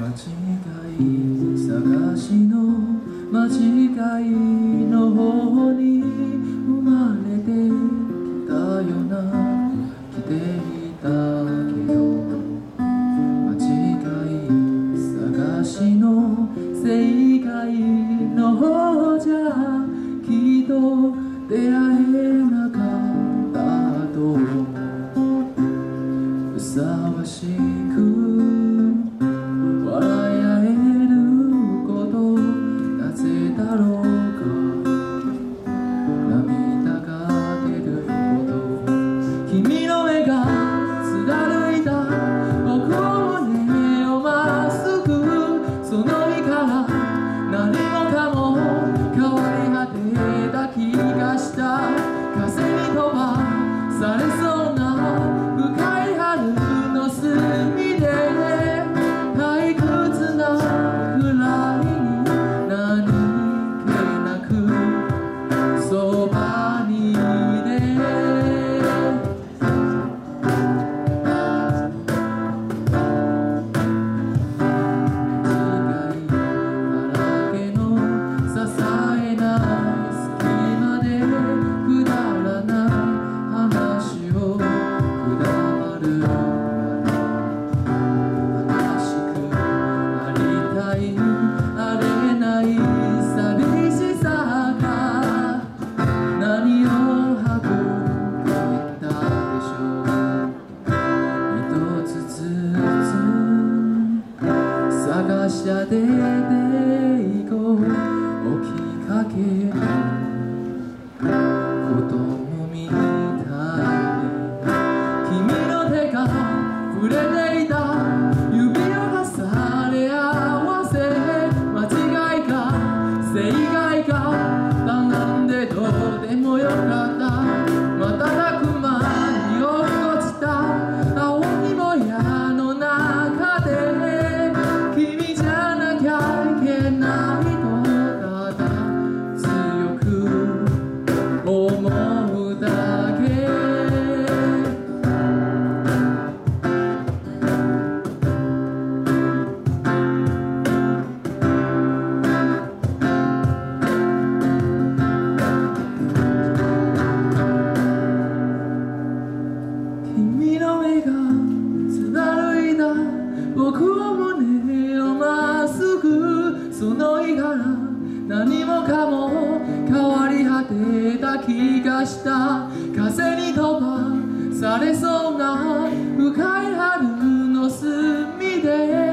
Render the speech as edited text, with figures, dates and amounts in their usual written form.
間違い探しの間違いの方に生まれてきたよな来ていたけど間違い探しの正解の方じゃきっと出会えなかったとふさわしく笑い合えることなぜだろうか涙が出ること君の目が貫いた僕の胸をまっすぐその日から何もかも変わり果てた気がした風に飛ばされそうな深い春の隅で退屈なくらいに何気なくそばにいて探し当てていこう起きかける子供みたいに君の手が触れていた指を重ね合わせ間違いか正解かなんでどうでもよかった瞬く間に落っこちた青いもやの中で君じゃなきゃいけないとただ強く思うだけ君の目が貫いた僕の胸をまっすぐその日から何もかも変わり果てた気がした風に飛ばされそうな深い春の隅で